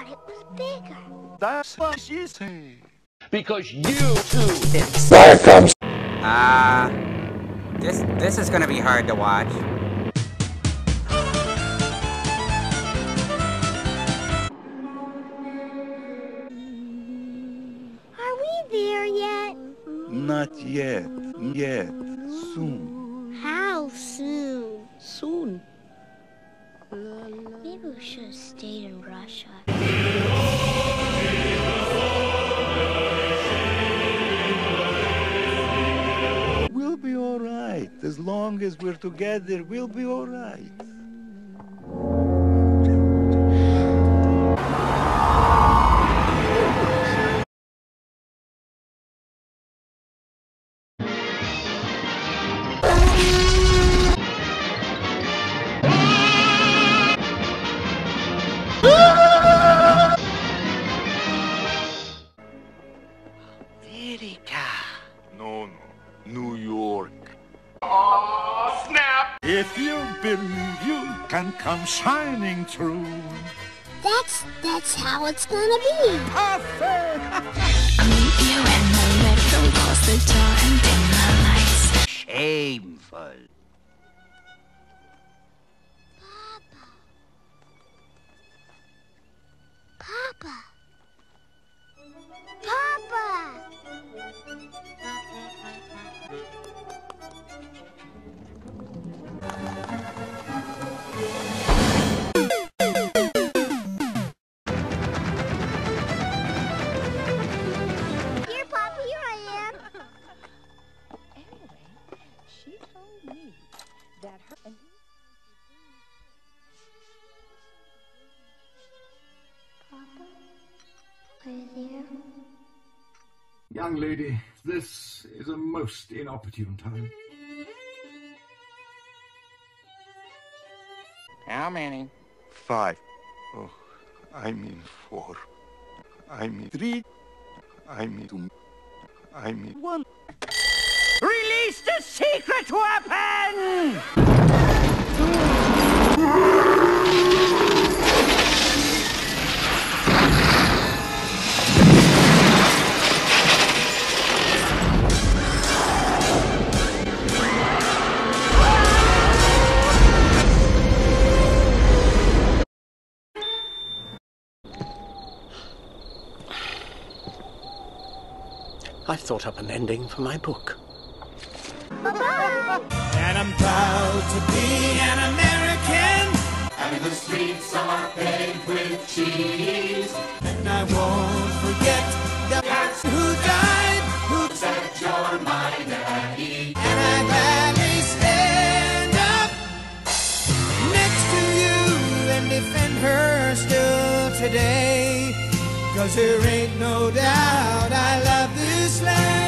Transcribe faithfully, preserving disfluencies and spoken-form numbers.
thought it was bigger. That's what she said. Because you too. There comes. Ah, uh, this this is gonna be hard to watch. Are we there yet? Not yet. Yet. Soon. How soon? Soon. Maybe we should have stayed in Russia. We'll be all right. As long as we're together, we'll be all right. No, no. New York. Oh, snap! If you believe you can come shining through. That's that's how it's gonna be. Perfect! Meet you in the bedroom, close the door and dim the lights. Shameful. Papa. Papa. Here, Papa, here I am. Anyway, she told me that her and Papa, are you there? Young lady, this is a most inopportune time. How many? Five. Oh, I mean four. I mean three. I mean two. I mean one. Release the secret weapon! I've thought up an ending for my book. Bye-bye. And I'm proud to be an American. And the streets are paved with cheese. And I won't forget the cats who died, who set your mind at ease. And I gladly stand up next to you and defend her still today. 'Cause there ain't no doubt I love this land.